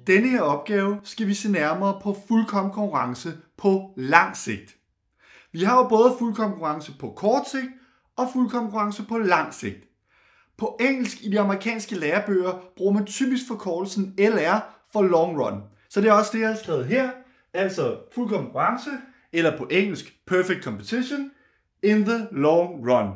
denne her opgave skal vi se nærmere på fuldkommen konkurrence på lang sigt. Vi har jo både fuldkommen konkurrence på kort sigt og fuldkommen konkurrence på lang sigt. På engelsk i de amerikanske lærebøger bruger man typisk forkortelsen LR for long run. Så det er også det, jeg har skrevet her. Altså fuldkommen konkurrence, eller på engelsk perfect competition, in the long run.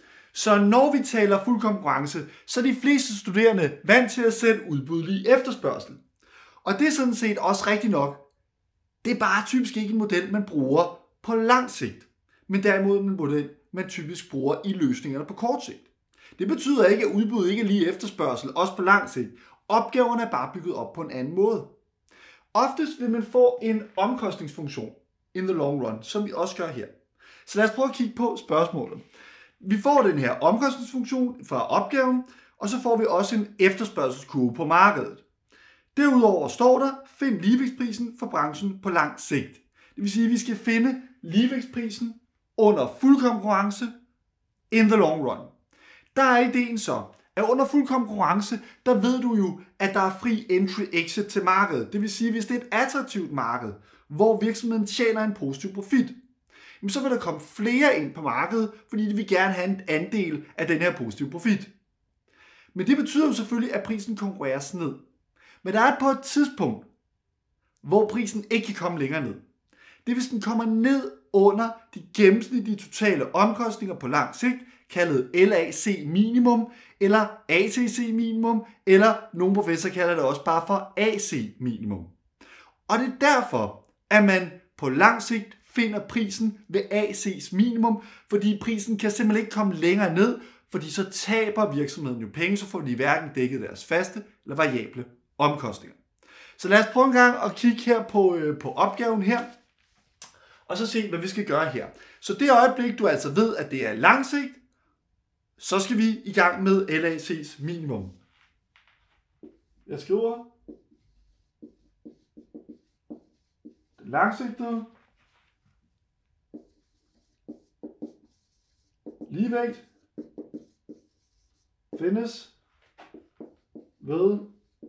Så når vi taler fuldkommen konkurrence, så er de fleste studerende vant til at sætte udbud lige efterspørgsel. Og det er sådan set også rigtigt nok. Det er bare typisk ikke en model, man bruger på lang sigt, men derimod en model, man typisk bruger i løsningerne på kort sigt. Det betyder ikke, at udbud ikke er lige efterspørgsel, også på lang sigt. Opgaverne er bare bygget op på en anden måde. Oftest vil man få en omkostningsfunktion in the long run, som vi også gør her. Så lad os prøve at kigge på spørgsmålet. Vi får den her omkostningsfunktion fra opgaven, og så får vi også en efterspørgselskurve på markedet. Derudover står der, find ligevægtsprisen for branchen på lang sigt. Det vil sige, at vi skal finde ligevægtsprisen under fuldkommen konkurrence in the long run. Der er ideen så, at under fuldkommen konkurrence, der ved du jo, at der er fri entry-exit til markedet. Det vil sige, at hvis det er et attraktivt marked, hvor virksomheden tjener en positiv profit, så vil der komme flere ind på markedet, fordi de vil gerne have en andel af den her positive profit. Men det betyder jo selvfølgelig, at prisen konkurreres ned. Men der er på et tidspunkt, hvor prisen ikke kan komme længere ned. Det er, hvis den kommer ned under de gennemsnitlige totale omkostninger på lang sigt, kaldet LAC minimum, eller ATC minimum, eller nogle professorer kalder det også bare for AC minimum. Og det er derfor, at man på lang sigt finder prisen ved AC's minimum, fordi prisen kan simpelthen ikke komme længere ned, fordi så taber virksomheden jo penge, så får de hverken dækket deres faste eller variable omkostninger. Så lad os prøve en gang at kigge her på opgaven her, og så se, hvad vi skal gøre her. Så det øjeblik, du altså ved, at det er lang sigt, så skal vi i gang med LAC's minimum. Jeg skriver det langsigtede ligevægt findes ved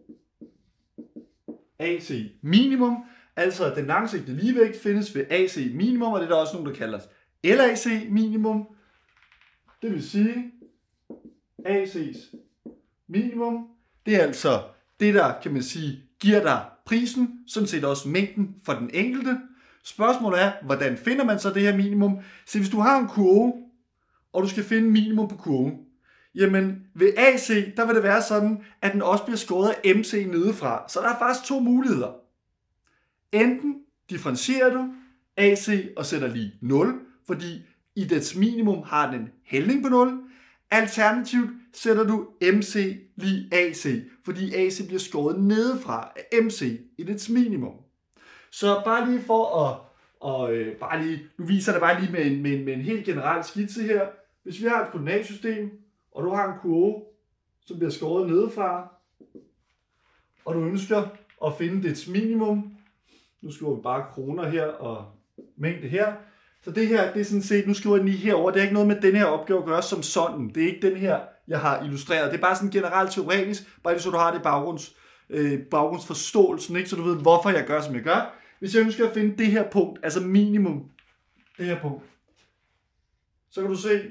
AC minimum. Altså den langsigtede ligevægt findes ved AC minimum, og det er der også nogen, der kalder LAC minimum. Det vil sige, AC's minimum, det er altså det, der kan man sige, giver dig prisen, sådan set også mængden for den enkelte. Spørgsmålet er, hvordan finder man så det her minimum? Så hvis du har en kurve, og du skal finde minimum på kurven, jamen ved AC, der vil det være sådan, at den også bliver skåret af MC nedefra. Så der er faktisk to muligheder. Enten differentierer du AC og sætter lige 0, fordi i dets minimum har den hældning på 0. Alternativt sætter du MC lige AC, fordi AC bliver skåret nedefra af MC i dets minimum. Så bare lige for at nu viser det bare lige med en helt generel skitse her. Hvis vi har et koordinatsystem, og du har en kurve, som bliver skåret nedefra, og du ønsker at finde dets minimum, nu skriver vi bare kroner her og mængde her. Så det her, det er sådan set, nu skriver jeg den lige herover. Det er ikke noget med den her opgave at gøre som sådan. Det er ikke den her, jeg har illustreret. Det er bare sådan generelt teoretisk, bare lige så du har det baggrundsforståelsen, ikke? Så du ved, hvorfor jeg gør, som jeg gør. Hvis jeg ønsker at finde det her punkt, altså minimum, det her punkt, så kan du se,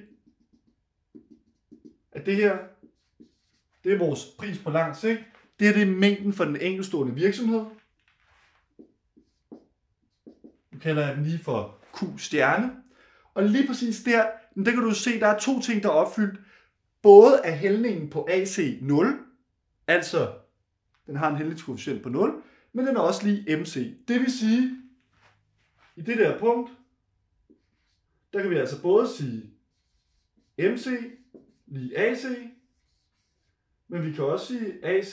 at det her, det er vores pris på lang sigt. Det er mængden for den enkeltstående virksomhed. Nu kalder jeg den lige for Q-stjerne. Og lige præcis der kan du se, at der er to ting, der er opfyldt. Både af hældningen på AC 0, altså den har en hældningskoefficient på 0, men den er også lige MC. Det vil sige, i det der punkt, der kan vi altså både sige MC lige AC, men vi kan også sige AC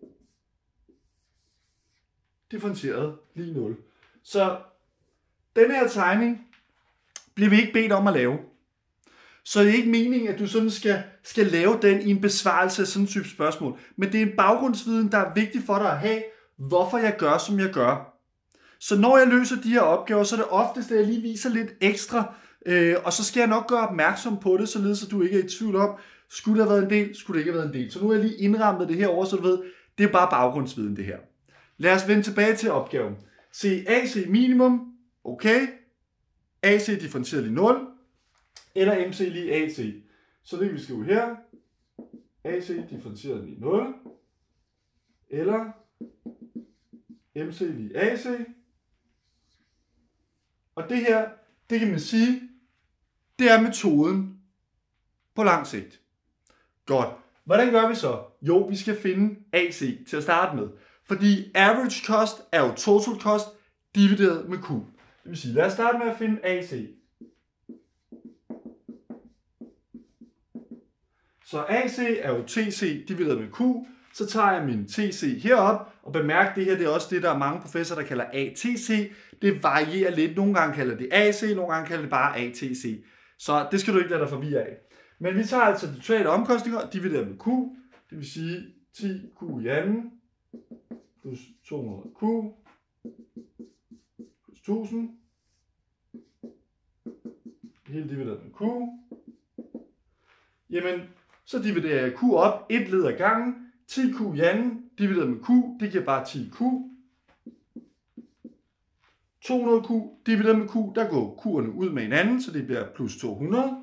differentieret lige 0. Så den her tegning bliver vi ikke bedt om at lave. Så det er ikke meningen, at du sådan skal lave den i en besvarelse af sådan en type spørgsmål. Men det er en baggrundsviden, der er vigtig for dig at have, hvorfor jeg gør, som jeg gør. Så når jeg løser de her opgaver, så er det oftest, at jeg lige viser lidt ekstra, og så skal jeg nok gøre opmærksom på det, således at du ikke er i tvivl om, skulle det have været en del, skulle det ikke have været en del. Så nu har jeg lige indrammet det her over, så du ved, det er bare baggrundsviden det her. Lad os vende tilbage til opgaven. Se AC minimum, okay. AC differentieret lige 0, eller MC lige AC. Så det kan vi skrive her. AC differentieret lige 0, eller MC lige AC. Og det her, det kan man sige, det er metoden på lang sigt. Godt. Hvordan gør vi så? Jo, vi skal finde AC til at starte med. Fordi average cost er jo total cost divideret med Q. Det vil sige, lad os starte med at finde AC. Så AC er jo TC divideret med Q. Så tager jeg min TC herop, og bemærk, det her det er også det, der er mange professorer, der kalder ATC. Det varierer lidt. Nogle gange kalder det AC, nogle gange kalder det bare ATC. Så det skal du ikke lade dig forvirre af. Men vi tager altså de totale omkostninger divideret med Q. Det vil sige 10Q i anden plus 200Q plus 1000. Hele divideret med Q. Jamen, så dividerer jeg Q op, et led ad gangen. 10Q i anden divideret med Q, det giver bare 10Q. 200Q divideret med Q, der går Q'erne ud med hinanden, så det bliver plus 200.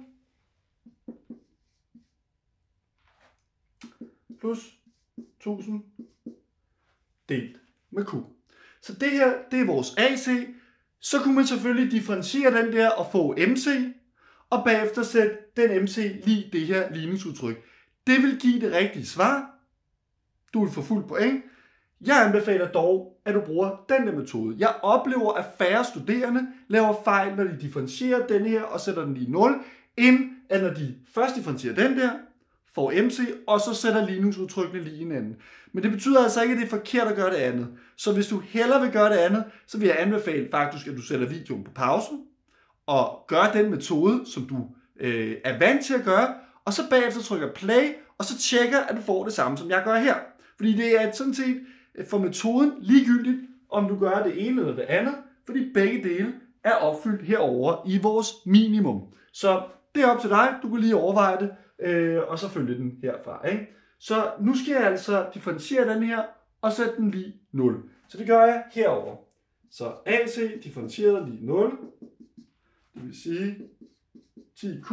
Plus 1000 delt med Q. Så det her, det er vores AC. Så kunne man selvfølgelig differentiere den der og få MC, og bagefter sætte den MC lige det her ligningsudtryk. Det vil give det rigtige svar. Du vil få fuld point. Jeg anbefaler dog, at du bruger den der metode. Jeg oplever, at færre studerende laver fejl, når de differentierer den her og sætter den i 0, end at når de først differentierer den der, får MC, og så sætter ligningsudtrykkene lige hinanden. Men det betyder altså ikke, at det er forkert at gøre det andet. Så hvis du hellere vil gøre det andet, så vil jeg anbefale faktisk, at du sætter videoen på pause, og gør den metode, som du er vant til at gøre, og så bagefter trykker play, og så tjekker, at du får det samme, som jeg gør her. Fordi det er sådan set for metoden ligegyldigt, om du gør det ene eller det andet, fordi begge dele er opfyldt herover i vores minimum. Så det er op til dig, du kan lige overveje det, og så følge den herfra. Ikke? Så nu skal jeg altså differentiere den her, og sætte den lige 0. Så det gør jeg herover. Så AC differentieret lige 0, det vil sige 10Q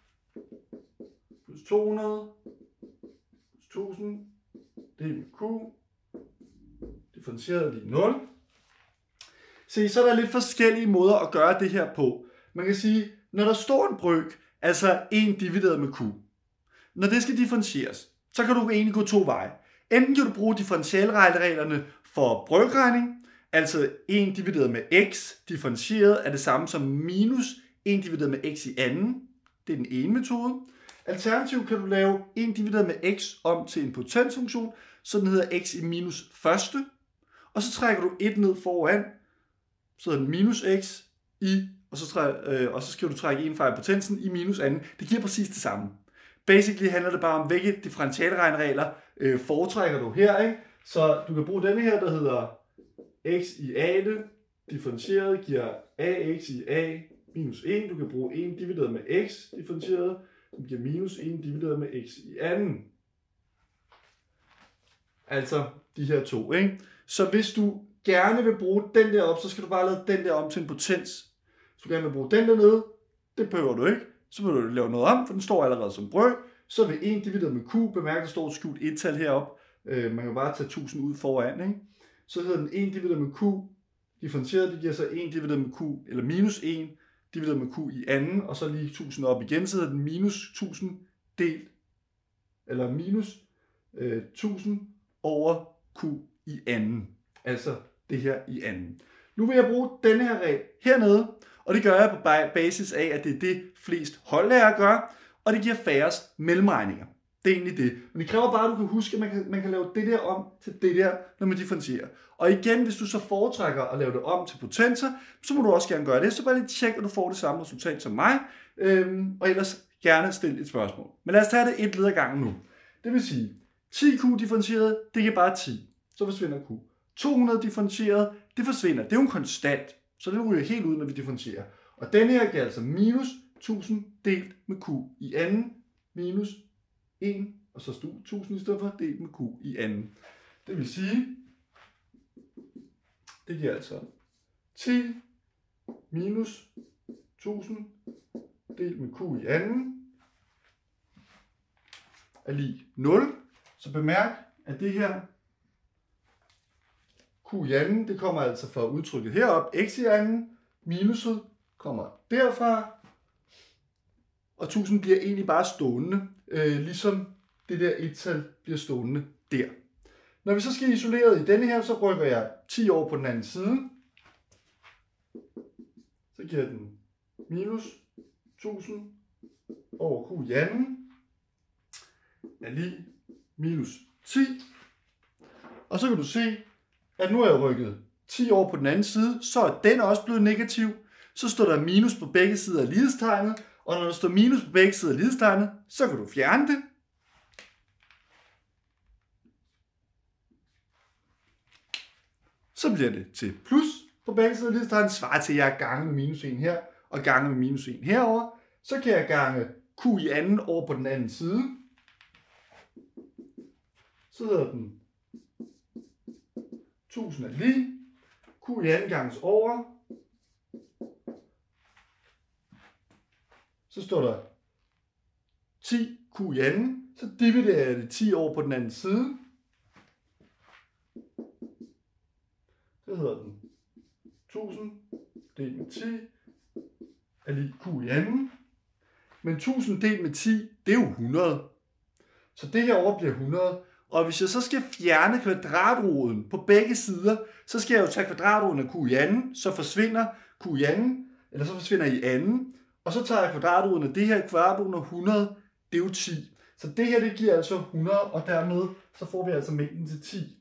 plus 200 plus 1000 delt med Q differentieret lige 0. Se, så er der lidt forskellige måder at gøre det her på. Man kan sige, når der står en brøk, altså 1 divideret med Q, når det skal differentieres, så kan du egentlig gå 2 veje. Enten kan du bruge differentialreglerne for brøkregning, altså 1 divideret med x differentieret er det samme som minus 1 divideret med x i anden. Det er den ene metode. Alternativt kan du lave 1 divideret med x om til en potensfunktion, så den hedder x i minus første. Og så trækker du 1 ned foran, så hedder den minus x i, og så skal du trække en fra potensen i minus anden. Det giver præcis det samme. Basically handler det bare om, hvilke differentialregnregler foretrækker du her. Ikke? Så du kan bruge denne her, der hedder x i a, differentieret giver ax i a minus 1. Du kan bruge 1 divideret med x differentieret, som giver minus 1 divideret med x i anden. Altså de her to. Ikke? Så hvis du gerne vil bruge den der op, så skal du bare lave den der om til en potens. Hvis du gerne vil bruge den der nede, det behøver du ikke. Så vil du lave noget om, for den står allerede som brøk. Så vil 1 divideret med q, bemærk, der står et skjult 1-tal heroppe. Man kan bare tage 1000 ud foran. Ikke? Så hedder den 1 divideret med q differentieret, det giver så 1 divideret med q, eller minus 1 divideret med q i anden, og så lige 1000 op igen, så hedder den minus 1000 delt, eller minus 1000 over q i anden. Altså det her i anden. Nu vil jeg bruge denne her regel hernede, og det gør jeg på basis af, at det er det flest holdlærere gør, og det giver færrest mellemregninger. Det er egentlig det. Men det kræver bare, at du kan huske, at man kan lave det der om til det der, når man differentierer. Og igen, hvis du så foretrækker at lave det om til potenser, så må du også gerne gøre det. Så bare lige tjek, at du får det samme resultat som mig, og ellers gerne stille et spørgsmål. Men lad os tage det et led ad gangen nu. Det vil sige, 10q differentieret, det giver bare 10. Så forsvinder q. 200 differentieret, det forsvinder. Det er jo en konstant, så det ryger helt ud, når vi differentierer. Og denne her giver altså minus 1000 delt med q i anden, minus 1, og så 1000 i stedet for delt med q i anden. Det vil sige, det giver altså 10 minus 1000 delt med q i anden er lig 0. Så bemærk, at det her q i anden, det kommer altså fra udtrykket herop, x i anden, minuset kommer derfra, og 1000 bliver egentlig bare stående, ligesom det der et-tal bliver stående der. Når vi så skal isolere i denne her, så rykker jeg 10 over på den anden side. Så giver den minus 1000 over q i anden er lig minus 10. Og så kan du se, at nu er jeg rykket 10 over på den anden side, så er den også blevet negativ. Så står der minus på begge sider af lighedstegnet, og når der står minus på begge sider af lighedstegnet, så kan du fjerne det. Så bliver det til plus på begge sider af lighedstegnet, svarer til, at jeg gange med minus 1 her, og gange med minus 1 herover. Så kan jeg gange q i anden over på den anden side. Så hedder den 1000 er lig. Q i anden ganges over. Så står der 10 q i anden. Så dividerer jeg det 10 over på den anden side. Så hedder den 1000 delt med 10 er lig q i anden. Men 1000 delt med 10, det er jo 100. Så det her over bliver 100. Og hvis jeg så skal fjerne kvadratroden på begge sider, så skal jeg jo tage kvadratroden af q i anden, så forsvinder q i anden, eller så forsvinder i anden. Og så tager jeg kvadratroden af det her, kvadratroden af 100, det er jo 10. Så det her, det giver altså 100, og dermed så får vi altså mængden til 10.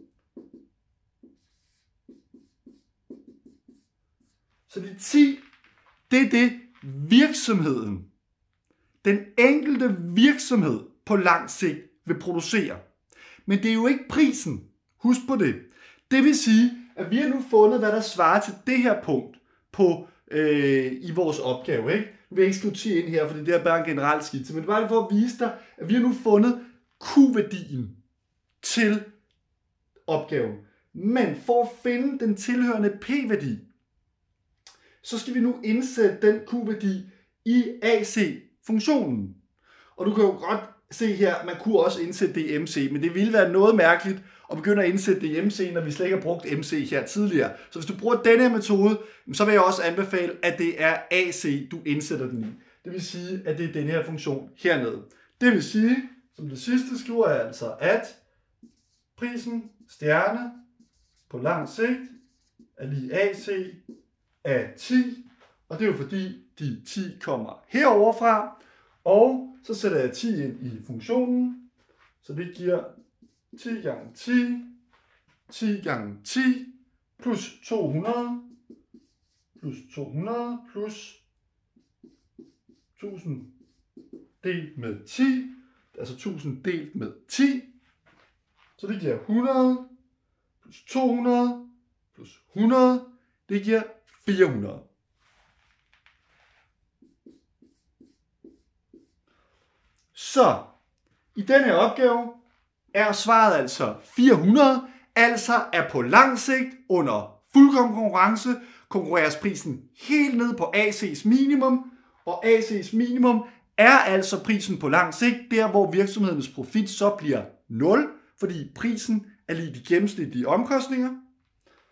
Så de 10, det er det virksomheden, den enkelte virksomhed på lang sigt vil producere. Men det er jo ikke prisen. Husk på det. Det vil sige, at vi har nu fundet, hvad der svarer til det her punkt på, i vores opgave. Ikke? Nu vil jeg ikke skrive 10 ind her, for det er bare en generel skitse. Men det er bare for at vise dig, at vi har nu fundet Q-værdien til opgaven. Men for at finde den tilhørende P-værdi, så skal vi nu indsætte den Q-værdi i AC-funktionen. Og du kan jo godt se her, man kunne også indsætte det i MC, men det ville være noget mærkeligt at begynde at indsætte det i MC, når vi slet ikke har brugt MC her tidligere. Så hvis du bruger denne her metode, så vil jeg også anbefale, at det er AC, du indsætter den i. Det vil sige, at det er denne her funktion hernede. Det vil sige, som det sidste skriver jeg altså, at prisen stjerne på lang sigt er lige AC af 10, og det er jo fordi de 10 kommer herover fra. Og så sætter jeg 10 ind i funktionen, så det giver 10 gange 10, 10 gange 10, plus 200, plus 200, plus 1000 delt med 10, altså 1000 delt med 10, så det giver 100, plus 200, plus 100, det giver 400. Så i denne her opgave er svaret altså 400, altså er på lang sigt under fuldkommen konkurrence, konkurreres prisen helt ned på AC's minimum, og AC's minimum er altså prisen på lang sigt, der hvor virksomhedens profit så bliver 0, fordi prisen er lige de gennemsnitlige omkostninger,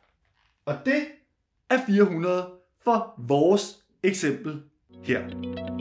og det er 400 for vores eksempel her.